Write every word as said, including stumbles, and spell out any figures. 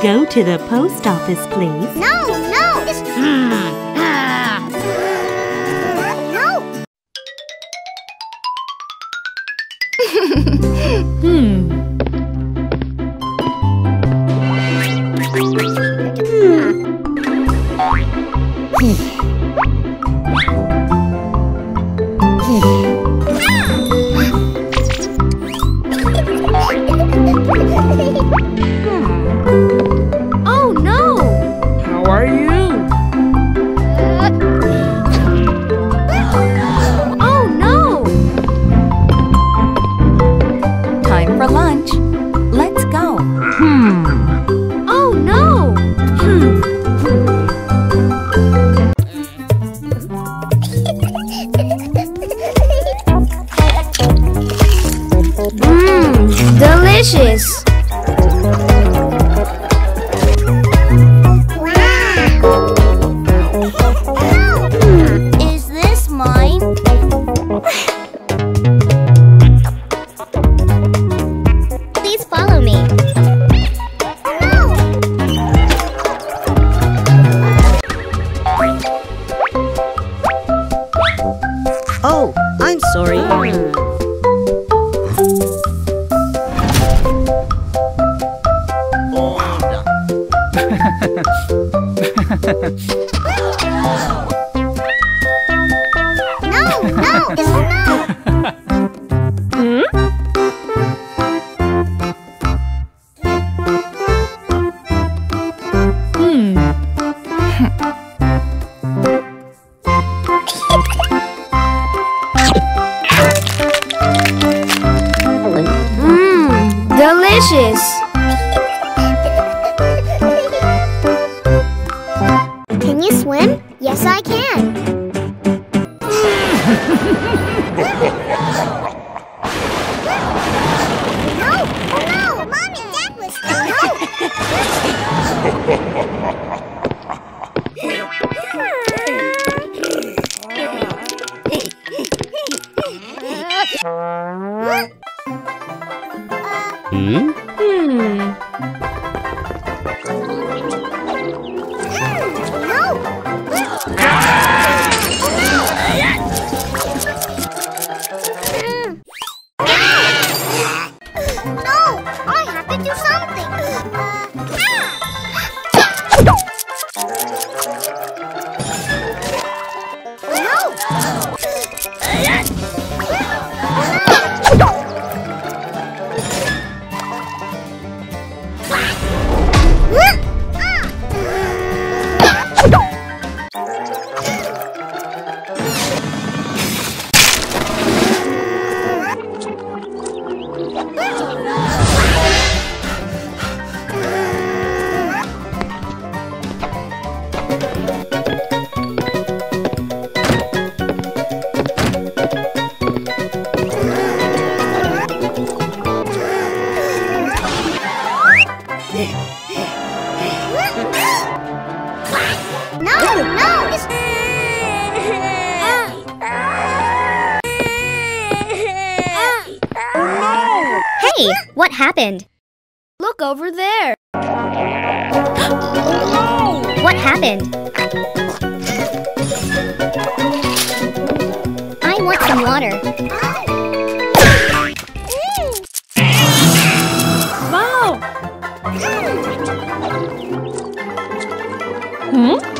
Go to the post office, please. No, no! It's... no! Hmm. Oh no! How are you? Oh no! Time for lunch. Let's go. Hmm. Oh no! Hmm. Mmm, delicious! Is this mine? Please follow me. Oh, I'm sorry. No, no, it's no. Hmm? Hmm. Mmm, delicious. Can you swim? Yes, I can. No, no, Mom and Dad was Hmm? Hmm. No, I have to do something. No, no, it's... Hey, what happened? Look over there. What happened? I want some water. Wow! Hmm?